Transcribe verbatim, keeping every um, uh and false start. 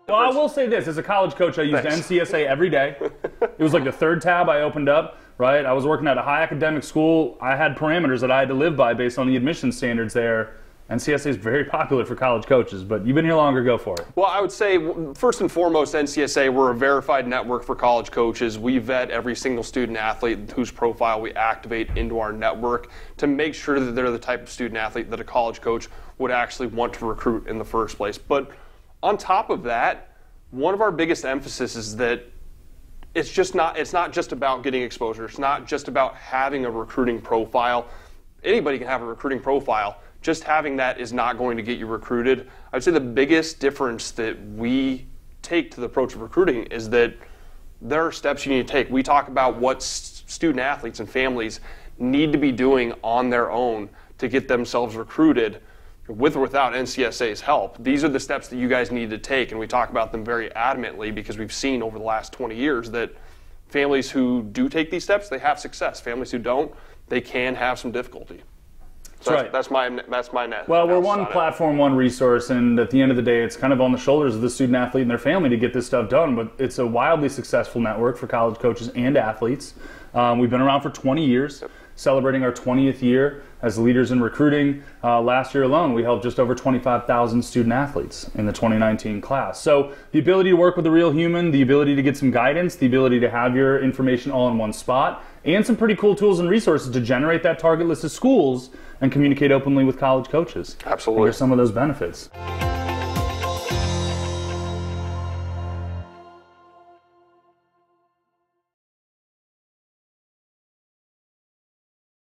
Well, I will say this, as a college coach, I used Thanks. N C S A every day. It was like the third tab I opened up, right? I was working at a high academic school. I had parameters that I had to live by based on the admission standards there. N C S A is very popular for college coaches, but you've been here longer, go for it. Well, I would say, first and foremost, N C S A, we're a verified network for college coaches. We vet every single student athlete whose profile we activate into our network to make sure that they're the type of student athlete that a college coach would actually want to recruit in the first place. But on top of that, one of our biggest emphasis is that it's just not, it's not just about getting exposure. It's not just about having a recruiting profile. Anybody can have a recruiting profile. Just having that is not going to get you recruited. I'd say the biggest difference that we take to the approach of recruiting is that there are steps you need to take. We talk about what student athletes and families need to be doing on their own to get themselves recruited with or without N C S A's help. These are the steps that you guys need to take, and we talk about them very adamantly because we've seen over the last twenty years that families who do take these steps, they have success. Families who don't, they can have some difficulty. So That's right. That's my that's my net. Well, we're one platform, one resource, and at the end of the day, it's kind of on the shoulders of the student athlete and their family to get this stuff done. But it's a wildly successful network for college coaches and athletes. Um, we've been around for twenty years, yep. Celebrating our twentieth year as leaders in recruiting. Uh, last year alone, we helped just over twenty-five thousand student athletes in the twenty nineteen class. So the ability to work with a real human, the ability to get some guidance, the ability to have your information all in one spot, and some pretty cool tools and resources to generate that target list of schools and communicate openly with college coaches. Absolutely. Here's some of those benefits.